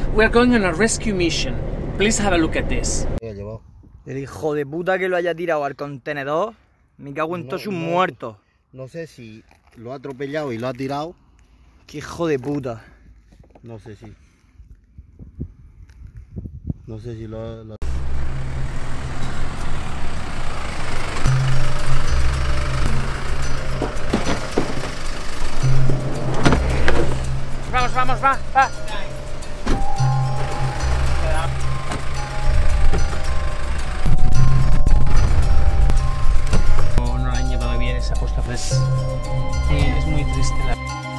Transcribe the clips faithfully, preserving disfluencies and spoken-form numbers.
we're going on a rescue mission. Please have a look at this. El hijo de puta que lo haya tirado al contenedor, me cago en todos sus muertos. No sé si lo ha atropellado y lo ha tirado. Qué hijo de puta. No sé si. No sé si lo, lo... Vamos, vamos, va, va. No, no han llevado bien esa puesta, pues sí, es muy triste la...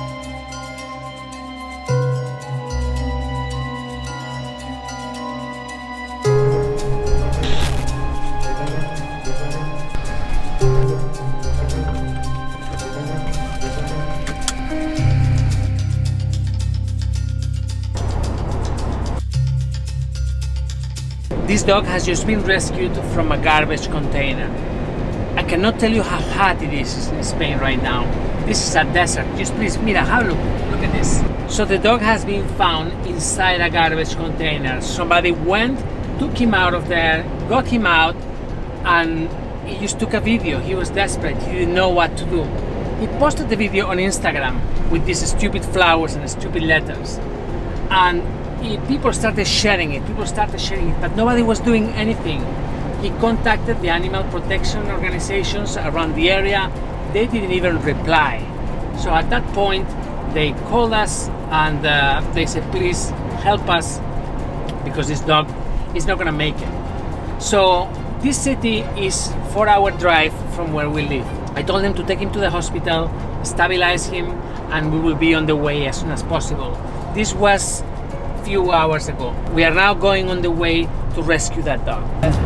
This dog has just been rescued from a garbage container. I cannot tell you how hot it is in Spain right now. This is a desert. Just please, mira, have a look. Look at this. So the dog has been found inside a garbage container. Somebody went, took him out of there, got him out, and he just took a video. He was desperate. He didn't know what to do. He posted the video on Instagram with these stupid flowers and stupid letters. And people started sharing it, people started sharing it, but nobody was doing anything. He contacted the animal protection organizations around the area. They didn't even reply. So at that point, they called us and uh, they said, please help us because this dog is not gonna make it. So this city is four hour drive from where we live. I told them to take him to the hospital, stabilize him, and we will be on the way as soon as possible. This was few hours ago. We are now going on the way to rescue that dog.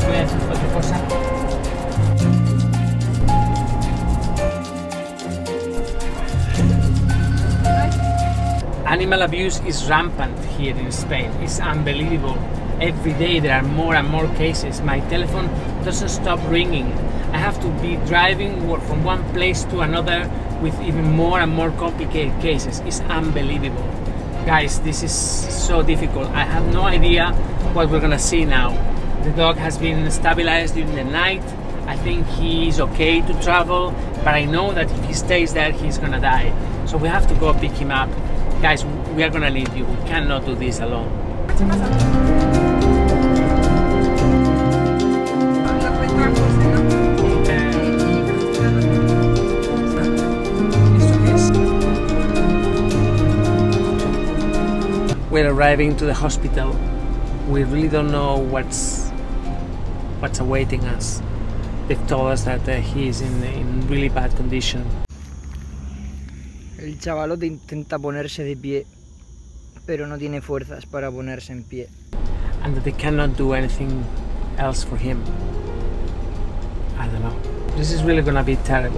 Animal abuse is rampant here in Spain. It's unbelievable. Every day there are more and more cases. My telephone doesn't stop ringing. I have to be driving from one place to another with even more and more complicated cases. It's unbelievable. Guys, this is so difficult. I have no idea what we're gonna see now. The dog has been stabilized during the night. I think he is okay to travel, but I know that if he stays there, he's gonna die. So we have to go pick him up. Guys, we are gonna need you. We cannot do this alone. We're arriving to the hospital. We really don't know what's what's awaiting us. They've told us that uh, he is in, in really bad condition. El chavalote intenta ponerse de pie, pero no tiene fuerzas para ponerse en pie. And that they cannot do anything else for him. I don't know. This is really gonna be terrible.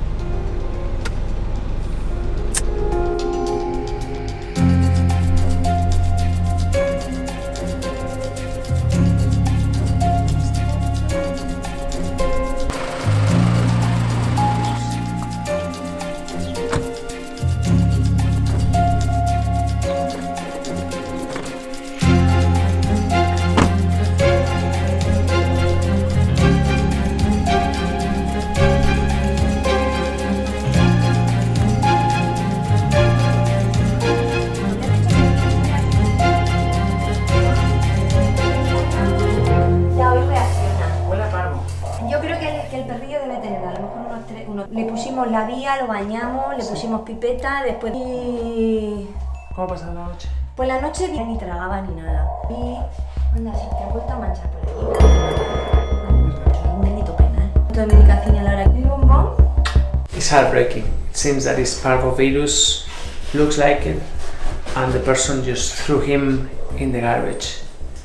Le pusimos la vía, lo bañamos, le pusimos pipeta, después... Y... ¿Cómo pasó la noche? Pues la noche ni tragaba ni nada. Y... Anda, si te has vuelto a manchar por aquí. Un delito penal. De medicación y a la hora que un bombón. It's heartbreaking. It seems that it's parvovirus, looks like it, and the person just threw him in the garbage.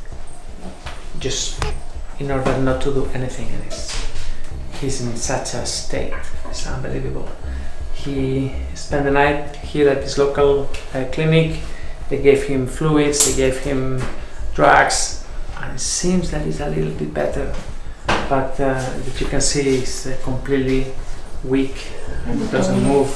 Just in order not to do anything in it. He's in such a state. It's unbelievable. He spent the night here at this local uh, clinic. They gave him fluids, they gave him drugs, and it seems that he's a little bit better. But uh, that you can see he's uh, completely weak and doesn't move.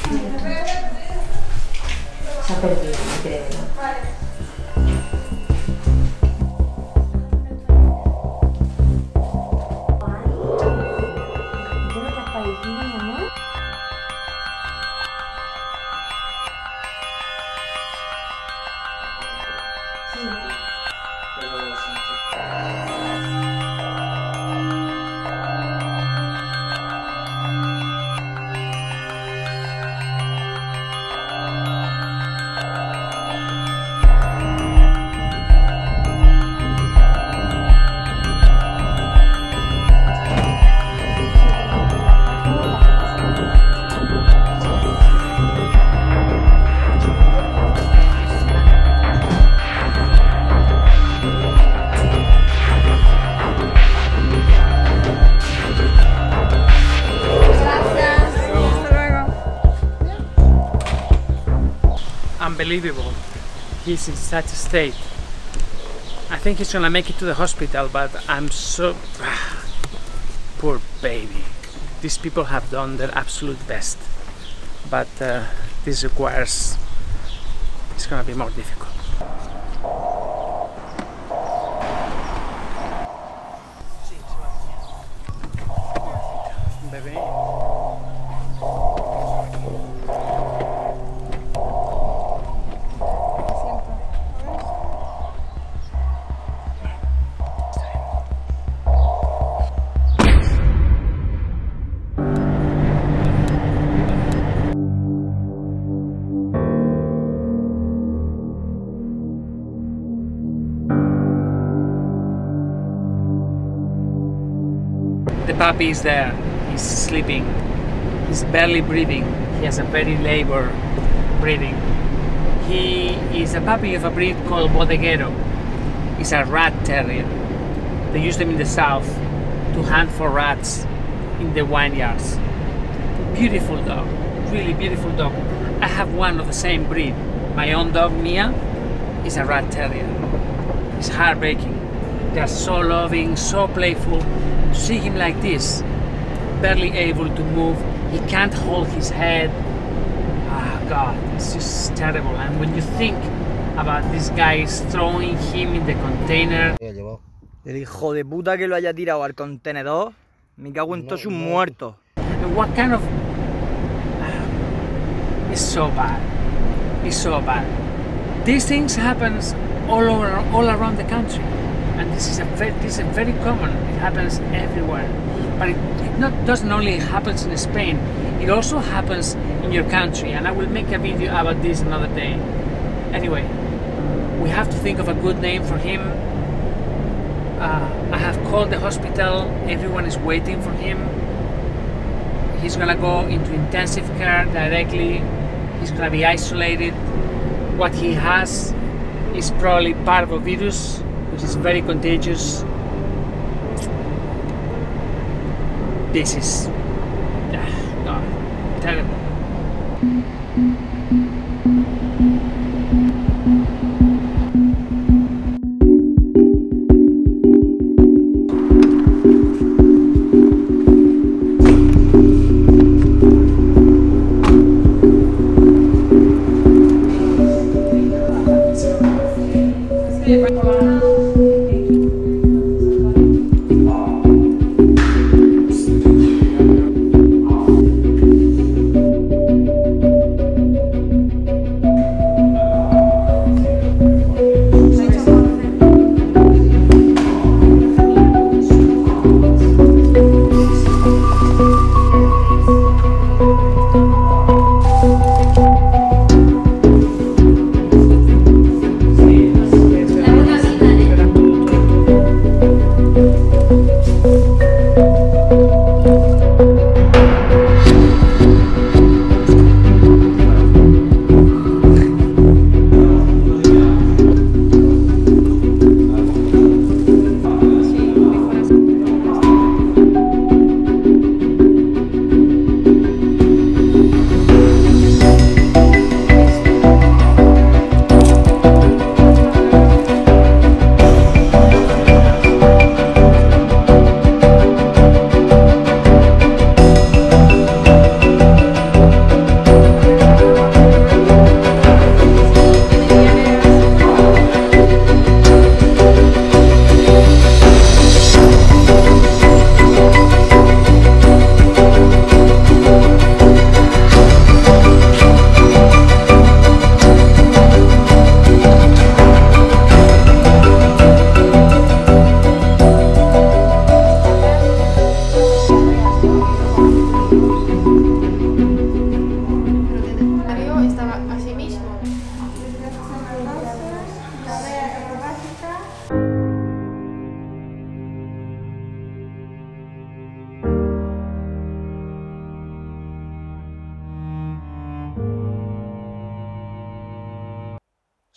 Unbelievable. He's in such a state. I think he's gonna make it to the hospital, but I'm so... Poor baby. These people have done their absolute best, but uh, this requires... It's gonna be more difficult. Baby. The puppy is there, he's sleeping, he's barely breathing, he has a very labor breathing. He is a puppy of a breed called Bodeguero. He's a rat terrier. They use them in the south to hunt for rats in the vineyards. Beautiful dog, really beautiful dog. I have one of the same breed. My own dog, Mia, is a rat terrier. It's heartbreaking. They're so loving, so playful. To see him like this, barely able to move, he can't hold his head. Ah, God, it's just terrible. And when you think about these guys throwing him in the container. El hijo de puta que lo haya tirado al contenedor, me cago en todos sus muertos. And what kind of... It's so bad. It's so bad. These things happen all over, all around the country. And this is a very, this is very common. It happens everywhere. But it, it not doesn't only happens in Spain. It also happens in your country. And I will make a video about this another day. Anyway, we have to think of a good name for him. Uh, I have called the hospital. Everyone is waiting for him. He's gonna go into intensive care directly. He's gonna be isolated. What he has is probably parvovirus, which is very contagious. This is uh, God, terrible.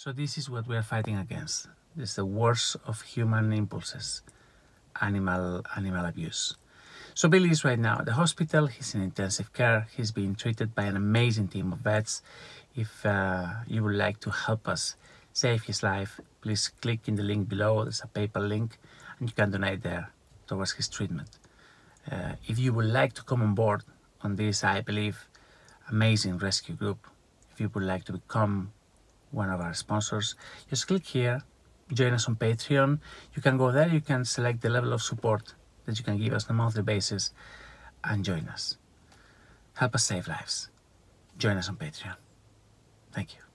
So this is what we are fighting against. This is the worst of human impulses, animal, animal abuse. So Billy is right now at the hospital. He's in intensive care. He's being treated by an amazing team of vets. If uh, you would like to help us save his life, please click in the link below. There's a PayPal link and you can donate there towards his treatment. Uh, if you would like to come on board on this, I believe, amazing rescue group, if you would like to become one of our sponsors, just click here, join us on Patreon. You can go there, you can select the level of support that you can give us on a monthly basis and join us. Help us save lives. Join us on Patreon. Thank you.